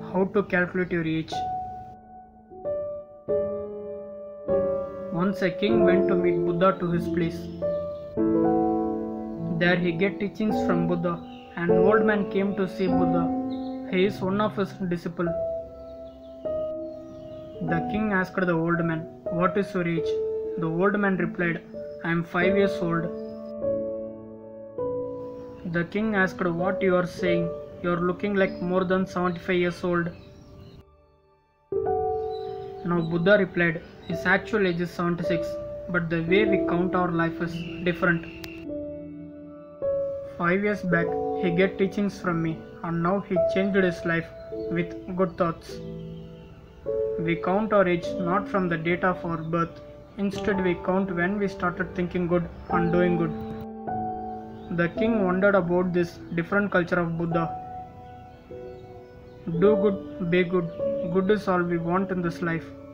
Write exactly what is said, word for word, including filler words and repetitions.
How to calculate your age. Once a king went to meet Buddha to his place. There he get teachings from Buddha. An old man came to see Buddha. He is one of his disciples. The king asked the old man, "What is your age?" The old man replied, "I am five years old." The king asked, "What you are saying? You are looking like more than seventy-five years old." Now Buddha replied, "His actual age is seventy-six, but the way we count our life is different. Five years back, he get teachings from me, and now he changed his life with good thoughts. We count our age not from the date of our birth. Instead, we count when we started thinking good and doing good." The king wondered about this different culture of Buddha. Do good, be good. Good is all we want in this life.